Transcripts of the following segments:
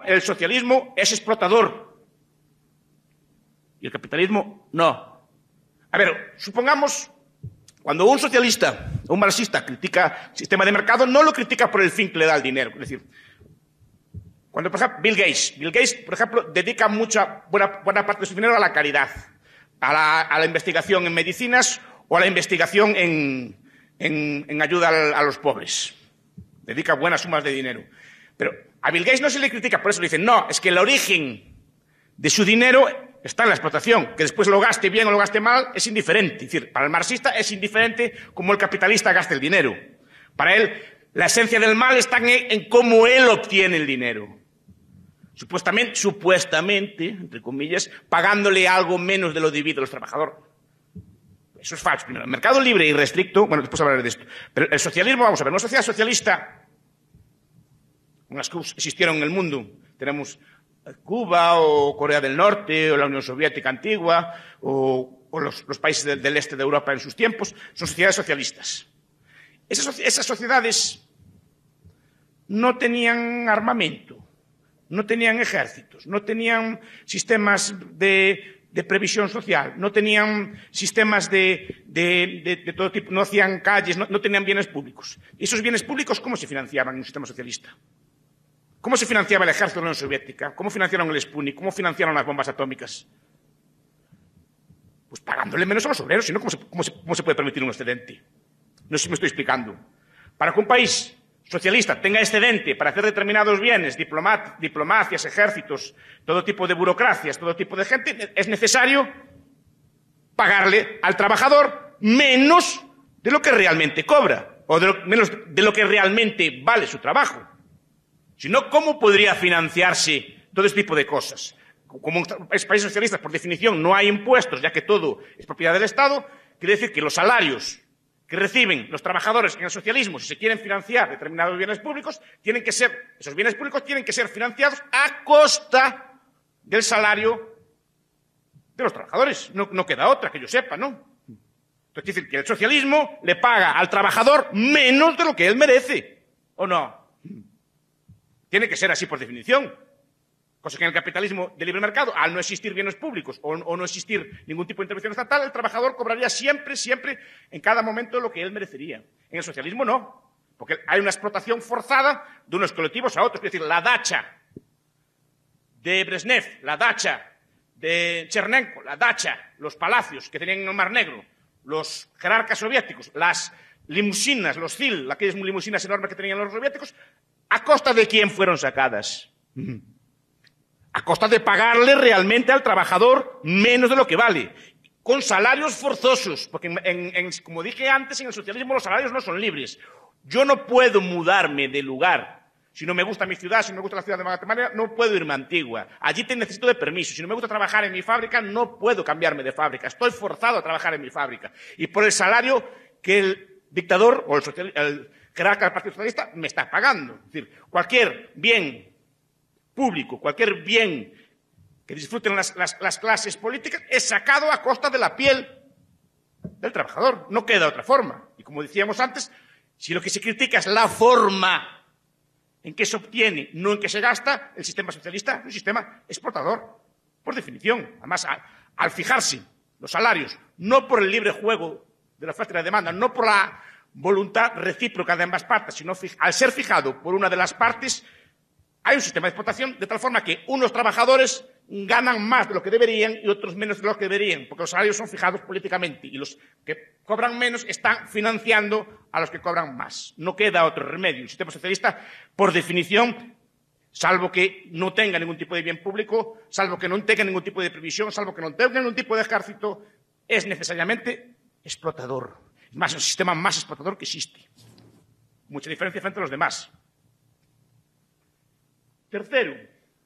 el socialismo es explotador y el capitalismo no. A ver, supongamos, cuando un socialista o un marxista critica el sistema de mercado, no lo critica por el fin que le da el dinero. Es decir, cuando, por ejemplo, Bill Gates, por ejemplo, dedica buena parte de su dinero a la caridad, a la investigación en medicinas o a la investigación en ayuda a los pobres. Dedica buenas sumas de dinero. Pero a Bill Gates no se le critica, por eso le dicen, no, es que el origen de su dinero está en la explotación. Que después lo gaste bien o lo gaste mal es indiferente. Es decir, para el marxista es indiferente cómo el capitalista gaste el dinero. Para él, la esencia del mal está en cómo él obtiene el dinero. Supuestamente, entre comillas, pagándole algo menos de lo debido a los trabajadores. Eso es falso. Primero, el mercado libre y restricto, bueno, después hablaré de esto. Pero el socialismo, vamos a ver, una sociedad socialista, con las que existieron en el mundo, tenemos Cuba o Corea del Norte o la Unión Soviética antigua o los países del este de Europa en sus tiempos, son sociedades socialistas. Esas sociedades no tenían armamento, no tenían ejércitos, no tenían sistemas de previsión social, no tenían sistemas de todo tipo, no hacían calles, no tenían bienes públicos. ¿Y esos bienes públicos cómo se financiaban en un sistema socialista? ¿Cómo se financiaba el ejército de la Unión Soviética? ¿Cómo financiaron el Sputnik? ¿Cómo financiaron las bombas atómicas? Pues pagándole menos a los obreros, si no, ¿cómo se puede permitir un excedente? No sé si me estoy explicando. Para que un país socialista tenga excedente para hacer determinados bienes, diplomacias, ejércitos, todo tipo de burocracias, todo tipo de gente, es necesario pagarle al trabajador menos de lo que realmente cobra, o menos de lo que realmente vale su trabajo. Si no, ¿cómo podría financiarse todo este tipo de cosas? Como en países socialistas, por definición, no hay impuestos, ya que todo es propiedad del Estado, quiere decir que los salarios que reciben los trabajadores en el socialismo, si se quieren financiar determinados bienes públicos, esos bienes públicos tienen que ser financiados a costa del salario de los trabajadores. No queda otra, que yo sepa, ¿no? Entonces, quiere decir que el socialismo le paga al trabajador menos de lo que él merece, ¿o no? Tiene que ser así por definición. Cosa que en el capitalismo de libre mercado, al no existir bienes públicos o no existir ningún tipo de intervención estatal, el trabajador cobraría siempre, en cada momento, lo que él merecería. En el socialismo no, porque hay una explotación forzada de unos colectivos a otros. Es decir, la dacha de Brezhnev, la dacha de Chernenko, la dacha, los palacios que tenían en el Mar Negro, los jerarcas soviéticos, las limusinas, los ZIL, aquellas limusinas enormes que tenían los soviéticos, ¿a costa de quién fueron sacadas? A costa de pagarle realmente al trabajador menos de lo que vale, con salarios forzosos, porque como dije antes, en el socialismo los salarios no son libres. Yo no puedo mudarme de lugar. Si no me gusta mi ciudad, si no me gusta la ciudad de Guatemala, no puedo irme a Antigua. Allí necesito de permiso. Si no me gusta trabajar en mi fábrica, no puedo cambiarme de fábrica. Estoy forzado a trabajar en mi fábrica. Y por el salario que el dictador o el jerarca del Partido Socialista me está pagando. Es decir, cualquier bien público, cualquier bien que disfruten las clases políticas es sacado a costa de la piel del trabajador. No queda otra forma. Y como decíamos antes, si lo que se critica es la forma en que se obtiene, no en que se gasta, el sistema socialista es un sistema explotador, por definición. Además, al fijarse los salarios, no por el libre juego de la oferta y la demanda, no por la voluntad recíproca de ambas partes, sino al ser fijado por una de las partes, hay un sistema de explotación de tal forma que unos trabajadores ganan más de lo que deberían y otros menos de lo que deberían, porque los salarios son fijados políticamente y los que cobran menos están financiando a los que cobran más. No queda otro remedio. El sistema socialista, por definición, salvo que no tenga ningún tipo de bien público, salvo que no tenga ningún tipo de previsión, salvo que no tenga ningún tipo de ejército, es necesariamente explotador. Es más, el sistema más explotador que existe. Mucha diferencia frente a los demás. Tercero,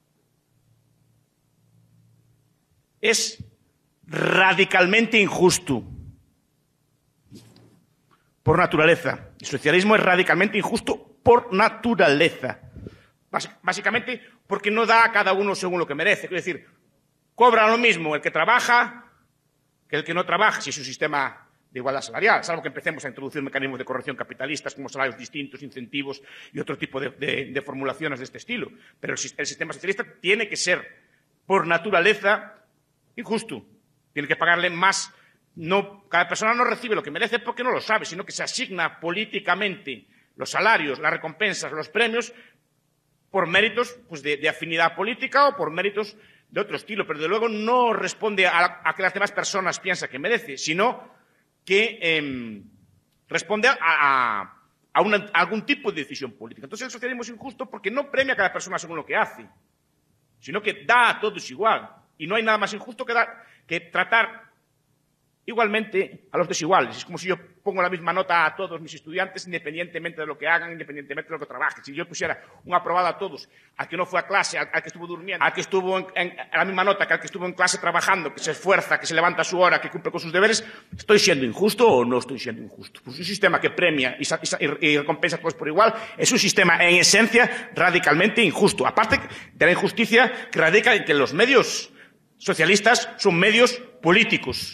es radicalmente injusto por naturaleza. El socialismo es radicalmente injusto por naturaleza. Básicamente porque no da a cada uno según lo que merece. Es decir, cobra lo mismo el que trabaja que el que no trabaja, si es un sistema de igualdad salarial, salvo que empecemos a introducir mecanismos de corrección capitalistas como salarios distintos, incentivos y otro tipo de formulaciones de este estilo. Pero el sistema socialista tiene que ser, por naturaleza, injusto. Tiene que pagarle más. No, cada persona no recibe lo que merece porque no lo sabe, sino que se asigna políticamente los salarios, las recompensas, los premios por méritos pues, de afinidad política o por méritos de otro estilo. Pero, de luego, no responde a que las demás personas piensan que merece, sino que responde a algún tipo de decisión política. Entonces, el socialismo es injusto porque no premia a cada persona según lo que hace, sino que da a todos igual. Y no hay nada más injusto que tratar igualmente a los desiguales. Es como si yo pongo la misma nota a todos mis estudiantes, independientemente de lo que hagan, independientemente de lo que trabajen. Si yo pusiera un aprobado a todos, al que no fue a clase, al que estuvo durmiendo, al que estuvo en la misma nota que al que estuvo en clase trabajando, que se esfuerza, que se levanta a su hora, que cumple con sus deberes, ¿estoy siendo injusto o no estoy siendo injusto? Pues un sistema que premia y recompensa a todos por igual es un sistema, en esencia, radicalmente injusto. Aparte de la injusticia que radica en que los medios socialistas son medios políticos.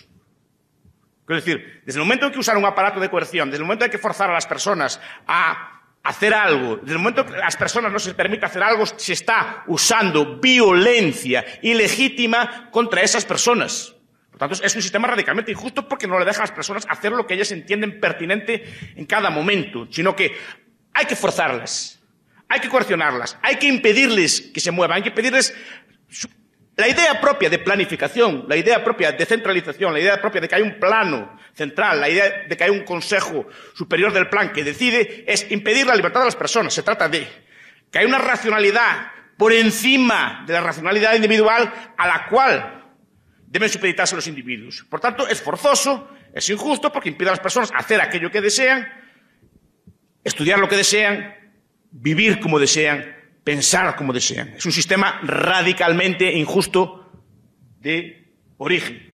Es decir, desde el momento en que usar un aparato de coerción, desde el momento en que forzar a las personas a hacer algo, desde el momento en que a las personas no se les permite hacer algo, se está usando violencia ilegítima contra esas personas. Por tanto, es un sistema radicalmente injusto porque no le deja a las personas hacer lo que ellas entienden pertinente en cada momento, sino que hay que forzarlas, hay que coercionarlas, hay que impedirles que se muevan, hay que impedirles la idea propia de planificación, la idea propia de centralización, la idea propia de que hay un plano central, la idea de que hay un consejo superior del plan que decide, es impedir la libertad de las personas. Se trata de que hay una racionalidad por encima de la racionalidad individual a la cual deben supeditarse los individuos. Por tanto, es forzoso, es injusto porque impide a las personas hacer aquello que desean, estudiar lo que desean, vivir como desean, pensar como desean. Es un sistema radicalmente injusto de origen.